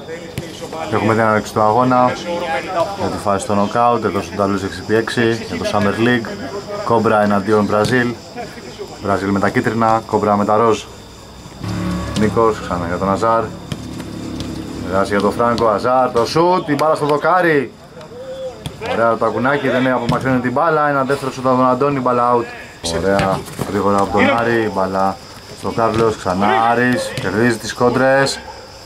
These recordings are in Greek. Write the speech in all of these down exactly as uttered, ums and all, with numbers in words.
Έχουμε την έναρξη του αγώνα για τη φάση στο νοκάουτ εδώ στο Νταλούζ έξι επί έξι για το Summer League. Κόμπρα εναντίον Μπραζίλ. Μπραζίλ με τα κίτρινα, Κόμπρα με τα ροζ. Νίκος ξανά για τον Αζάρ. Περάσει για τον Φράγκο, Αζάρ, το σουτ, την μπάλα στο δοκάρι. Ωραία το ακουνάκι, δεν απομακρύνει την μπάλα. Ένα δεύτερο σουτ από τον Αντώνη, μπάλα out. Ωραία, γρήγορα από τον Άρη, μπάλα στο Κάρλος, ξανά Άρης, κερδίζει τις κόντρες.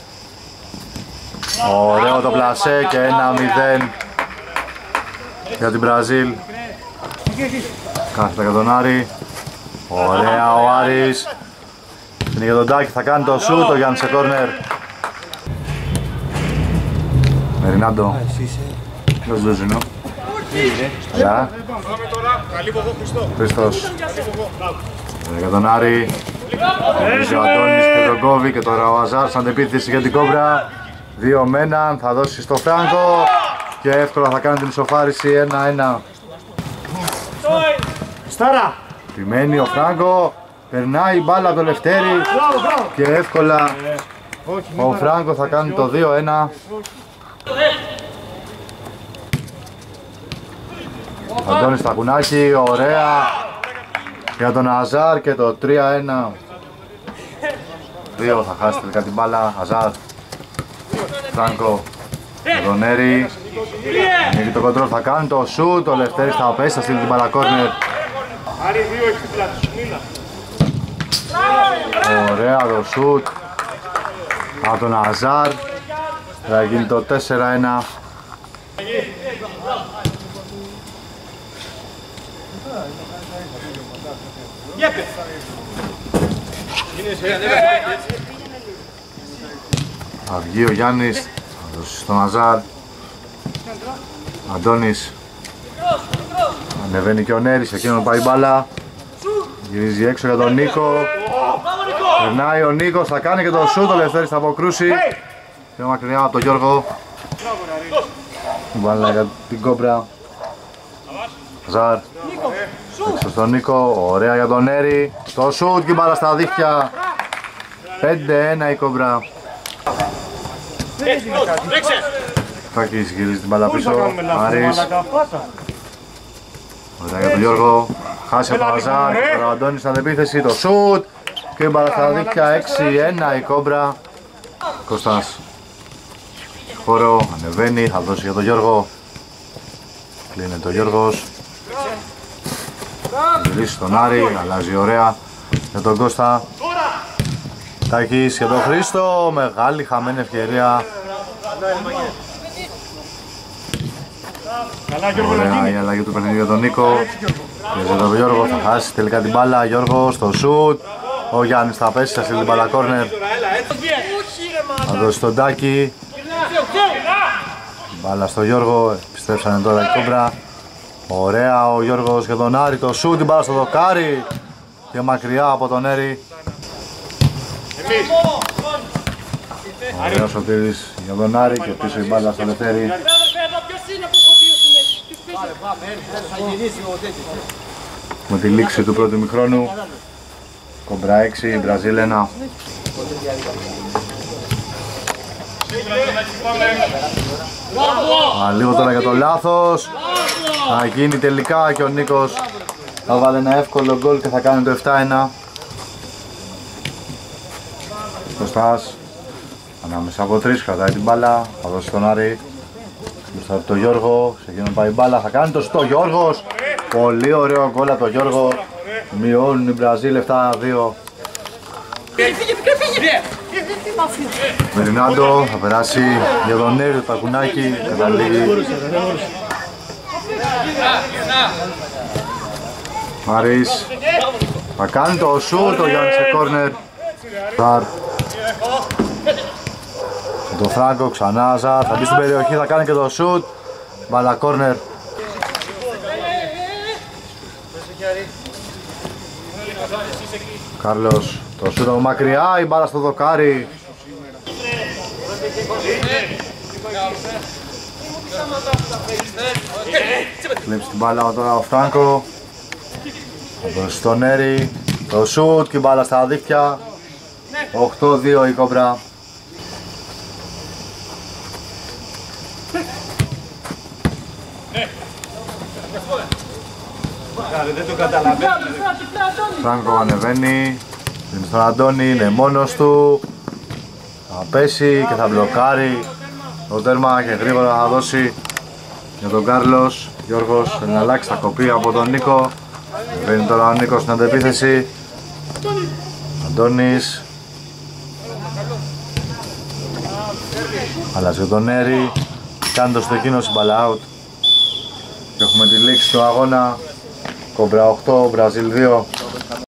Ωραίο το πλασέ και ένα μηδέν για την Μπραζίλ. Κάθεται για τον Άρη. Ωραία ο Άρης. Είναι για τον Τάκη, θα κάνει το σούτ, ο Γιάννης σε κόρνερ. Μερινάντο. Ποιος Λουζινό. Καλά. Χριστός. Για τον Άρη. Ο Αντώνης και τον Κόβι και τώρα ο Αζάρ σαν αντεπίθεση για την Κόμπρα. Δύο με έναν, θα δώσει στο Φράγκο και εύκολα θα κάνει την ισοφάριση ένα ένα. Στάρα! Επιμένει ο Φράγκο, περνάει η μπάλα από το Λευτέρη και εύκολα ο Φράγκο θα κάνει το δύο ένα. Αντώνης Στακουνάκη, ωραία για τον Αζάρ και το τρία ένα. Δύο θα χάσει τελικά την μπάλα, Αζάρ, Φράγκο, τον Έρη. Ανοίγει το κοντρόλ, θα κάνει το σουτ, ο Λευτέρης θα πέσει, θα στείλει την μπάλα κόρνερ. Ωραία το σουτ από τον Αζάρ, θα γίνει το τέσσερα ένα. Θα βγει ο Γιάννης, θα δώσει στον Αζάρ. Αντώνης. Ανεβαίνει και ο Νέρης, εκείνον πάει μπάλα. Γυρίζει έξω για τον Νίκο. Περνάει ο Νίκος, θα κάνει και το σούτ, ο Λευτέρης θα αποκρούσει. Πιο μακριά από τον Γιώργο. Μπάλα για την Κόμπρα. Αζάρ. Έξω στον Νίκο, ωραία για τον Νέρη. Το σούτ και μπάλα στα δίχτυα. πέντε ένα η Κόμπρα. Φάκης γυρίζει την μπάλα πίσω. Άρης. Ωραία για τον Γιώργο. Χάσει από τον Αζάρ. Ο Αντώνης στην αντεπίθεση. Το σούτ και η μπάλα στα δίχτυα. έξι ένα η Κόμπρα. Κωστάς. Χώρο, ανεβαίνει, θα δώσει για τον Γιώργο. Κλείνεται ο Γιώργος. Γυρίσει στον Άρη, αλλάζει ωραία για τον Κώστα. Τάκης για τον Χρήστο, μεγάλη χαμένη ευκαιρία. Ωραία η αλλαγή του παιχνιδιού για τον Νίκο. Και για τον Γιώργο θα χάσει τελικά την μπάλα. Γιώργο στο σουτ. Ο Γιάννης θα πέσει, θα στείλει την μπάλα κόρνερ. Θα δώσει τον Τάκη. Μπάλα στο Γιώργο, επιστρέψανε τώρα η Κόμπρα. Ωραία ο Γιώργος για τον Άρη, το σούτ, την μπάλα στο δοκάρι και μακριά από τον Έρη. Ωραίος ο Τύρης για τον Άρη και πίσω η μπάλα στο Λευτέρη. Με τη λήξη του πρώτου ημιχρόνου, Κόμπρα έξι, Μπραζίλ ένα. Α, λίγο τώρα για το λάθος. Θα γίνει τελικά και ο Νίκος θα βάλει ένα εύκολο γκολ και θα κάνει το επτά ένα. Κωστάς ανάμεσα από τρεις, κρατάει την μπάλα, θα δώσει τον Άρη. Μπροστά από τον Γιώργο, σε εκείνον πάει η μπάλα, θα κάνει το στο Γιώργος. Πολύ ωραίο γκολ από τον Γιώργο. Μειώνουν οι Μπραζίλ επτά δύο. Μερινάντο θα περάσει για τον Νέρη, το Τακουνάκι, καταλήγει. Άρης θα κάνει το σούτ, ο Γιάννης σε κόρνερ. Ζαρ. Το Φράγκο ξανά, Ζαρ, θα μπει στην περιοχή, θα κάνει και το σούτ. Μπάλα κόρνερ. Κάρλος, το σούτ από μακριά, η μπάλα στο δοκάρι. Κλείψει την μπάλα τώρα ο Φράγκο. Θα δώσει στον Έρη. Το σούτ και η μπάλα στα δίχτυα. οκτώ δύο η Κόμπρα. Δεν το καταλαβαίνω. Φράγκο ανεβαίνει, δίνει στον Αντώνη, είναι μόνος του. Θα πέσει και θα μπλοκάρει το τέρμα και γρήγορα θα δώσει για τον Κάρλος. Γιώργος θέλει να αλλάξει, θα κοπεί από τον Νίκο. Βαίνει τώρα ο Νίκος στην αντεπίθεση. Αντώνης. Αλλάζει ο τον Έρη. Κάνει το στο εκείνος μπάλα out. Και έχουμε τη λήξη του αγώνα. Κόμπρα οκτώ, Μπραζίλ δύο.